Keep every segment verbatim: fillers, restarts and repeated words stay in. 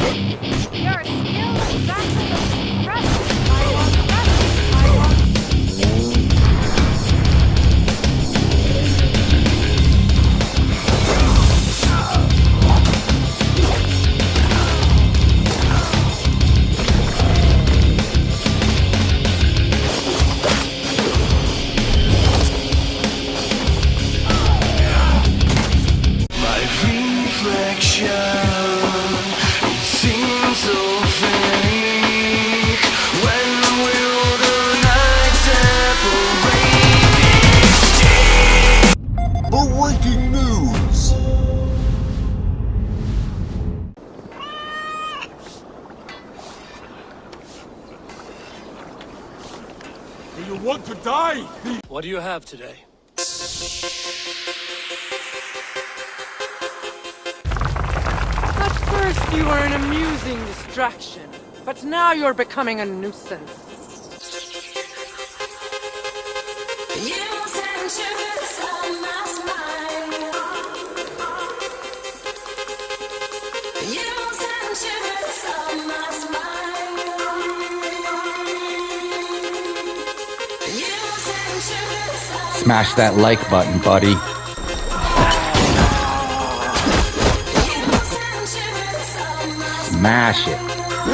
Your skill is back to the rest. I want rest. I want. Breaking news! Do you want to die? What do you have today? At first you were an amusing distraction, but now you're becoming a nuisance. Smash that like button, buddy. Smash it.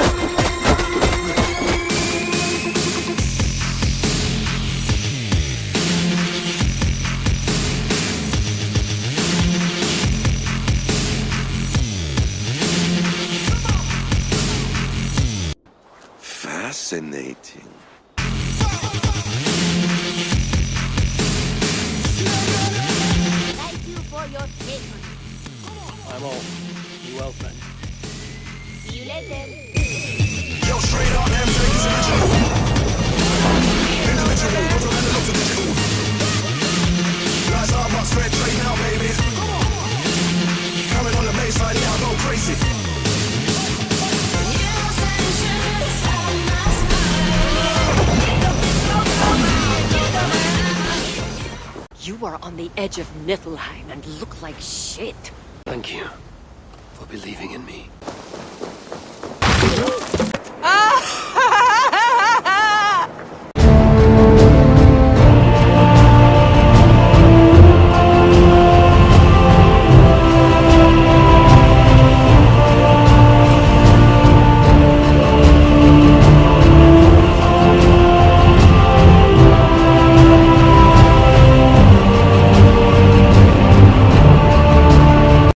Fascinating. Thank you for your patronage. I'm all. Be well, friend. See you later. Yo, straight up, M J, individual. Individual, go from analog to digital. Guys are much red trade now, baby. Coming on the baseline, yeah, I go crazy. You are on the edge of Niflheim and look like shit. Thank you for believing in me.